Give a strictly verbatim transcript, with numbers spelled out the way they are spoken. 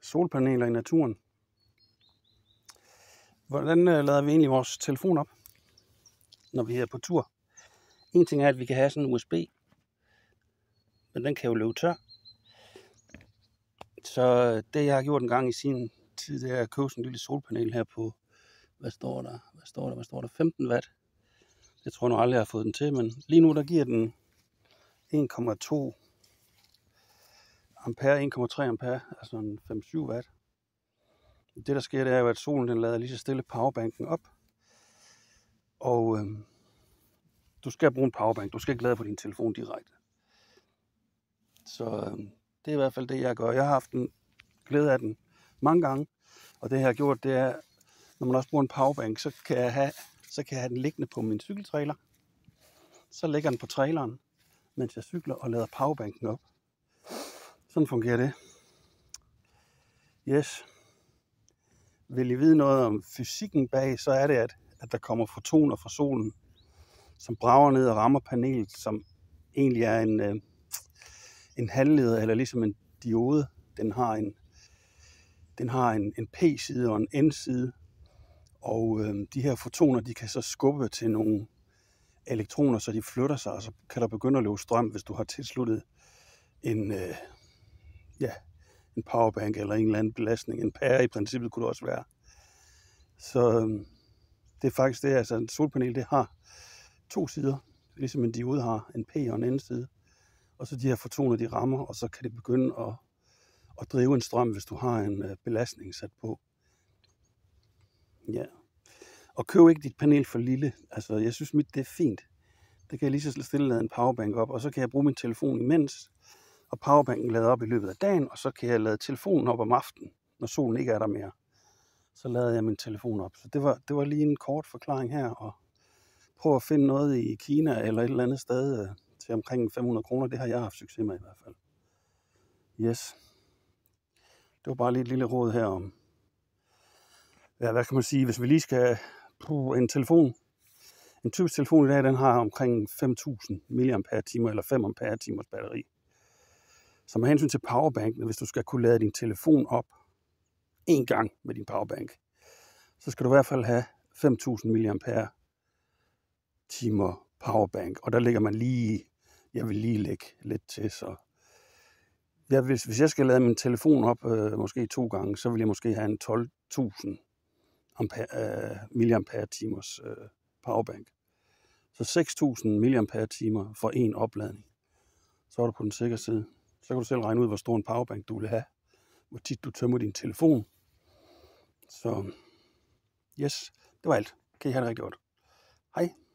solpaneler i naturen. Hvordan øh, lader vi egentlig vores telefon op, når vi er på tur? En ting er, at vi kan have sådan en U S B, men den kan jo løbe tør. Så det, jeg har gjort en gang i sin tid, det er at købe sådan en lille solpanel her på, hvad står der, hvad står der, hvad står der, femten watt. Jeg tror nu aldrig, jeg har fået den til, men lige nu der giver den en komma to ampere, en komma tre ampere, altså en fem til syv watt. Det, der sker, det er jo, at solen den lader lige så stille powerbanken op. Og øh, du skal bruge en powerbank. Du skal ikke lade på din telefon direkte. Så øh, det er i hvert fald det, jeg gør. Jeg har haft en glæde af den mange gange. Og det, jeg har gjort, det er, når man også bruger en powerbank, så kan jeg have, så kan jeg have den liggende på min cykeltrailer. Så lægger den på traileren, mens jeg cykler og lader powerbanken op. Sådan fungerer det. Yes. Vil I vide noget om fysikken bag, så er det, at, at der kommer fotoner fra solen, som brager ned og rammer panelet, som egentlig er en, øh, en halvleder, eller ligesom en diode. Den har en, den har en, en P-side og en N-side, og øh, de her fotoner, de kan så skubbe til nogle elektroner, så de flytter sig, og så kan der begynde at løbe strøm, hvis du har tilsluttet en, øh, ja, en powerbank eller en eller anden belastning. En pære i princippet kunne det også være. Så øh, det er faktisk det, altså en solpanel, det har to sider, ligesom en diode har, en P og en N-side. Og så de her fotoner, de rammer, og så kan det begynde at, at drive en strøm, hvis du har en øh, belastning sat på. Ja. Og køb ikke dit panel for lille. Altså, jeg synes mit, det er fint. Det kan jeg lige så stille lade en powerbank op, og så kan jeg bruge min telefon imens, og powerbanken lader op i løbet af dagen, og så kan jeg lade telefonen op om aftenen, når solen ikke er der mere. Så lader jeg min telefon op. Så det var, det var lige en kort forklaring her, og prøv at finde noget i Kina eller et eller andet sted øh, til omkring fem hundrede kroner. Det har jeg haft succes med i hvert fald. Yes. Det var bare lige et lille råd her om, ja, hvad kan man sige, hvis vi lige skal bruge en telefon. En typisk telefon i dag, den har omkring fem tusind milliampere timer eller fem ampere timers batteri. Så med hensyn til powerbanken, hvis du skal kunne lade din telefon op en gang med din powerbank, så skal du i hvert fald have fem tusind milliampere timer powerbank. Og der ligger man lige, jeg vil lige lægge lidt til, så ja, hvis, hvis jeg skal lade min telefon op øh, måske to gange, så vil jeg måske have en tolv tusind øh, milliampere timers øh, powerbank. Så seks tusind milliampere timer for en opladning. Så er du på den sikre side. Så kan du selv regne ud, hvor stor en powerbank du vil have. Hvor tit du tømmer din telefon. Så yes, det var alt. Kan I have det rigtig godt. Hej.